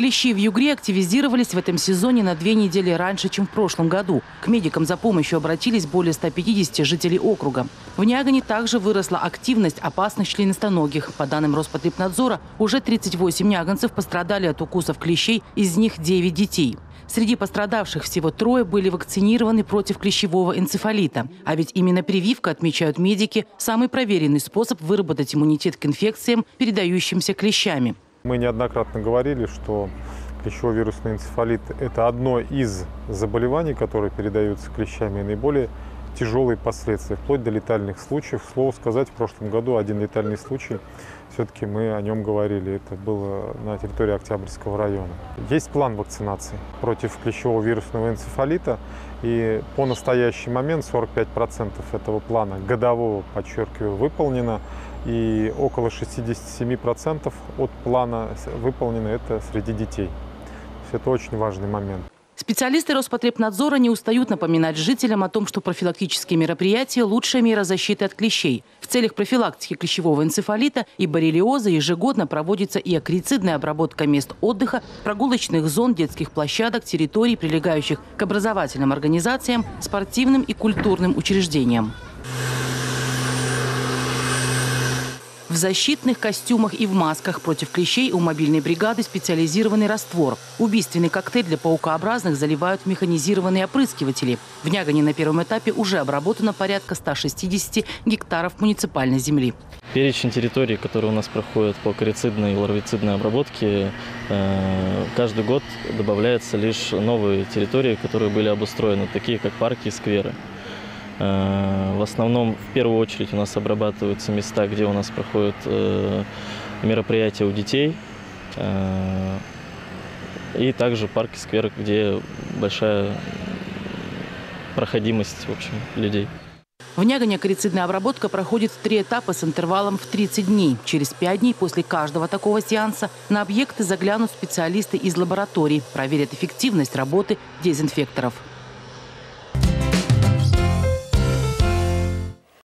Клещи в Югре активизировались в этом сезоне на 2 недели раньше, чем в прошлом году. К медикам за помощью обратились более 150 жителей округа. В Нягане также выросла активность опасных членистоногих. По данным Роспотребнадзора, уже 38 няганцев пострадали от укусов клещей, из них 9 детей. Среди пострадавших всего 3 были вакцинированы против клещевого энцефалита. А ведь именно прививка, отмечают медики, самый проверенный способ выработать иммунитет к инфекциям, передающимся клещами. Мы неоднократно говорили, что клещевой вирусный энцефалит – это одно из заболеваний, которые передаются клещами, и наиболее тяжелые последствия, вплоть до летальных случаев. К слову сказать, в прошлом году один летальный случай, все-таки мы о нем говорили, это было на территории Октябрьского района. Есть план вакцинации против клещевого вирусного энцефалита, и по настоящий момент 45% этого плана годового, подчеркиваю, выполнено, и около 67% от плана выполнено это среди детей. Это очень важный момент. Специалисты Роспотребнадзора не устают напоминать жителям о том, что профилактические мероприятия – лучшая мера защиты от клещей. В целях профилактики клещевого энцефалита и боррелиоза ежегодно проводится и акарицидная обработка мест отдыха, прогулочных зон, детских площадок, территорий, прилегающих к образовательным организациям, спортивным и культурным учреждениям. В защитных костюмах и в масках против клещей у мобильной бригады специализированный раствор. Убийственный коктейль для паукообразных заливают в механизированные опрыскиватели. В Нягане на первом этапе уже обработано порядка 160 гектаров муниципальной земли. Перечень территорий, которые у нас проходят по акарицидной и ларвицидной обработке, каждый год добавляются лишь новые территории, которые были обустроены, такие как парки и скверы. В основном, в первую очередь, у нас обрабатываются места, где у нас проходят мероприятия у детей, и также парки, скверы, где большая проходимость, в общем, людей. В Нягане акарицидная обработка проходит в 3 этапа с интервалом в 30 дней. Через 5 дней после каждого такого сеанса на объекты заглянут специалисты из лабораторий, проверят эффективность работы дезинфекторов.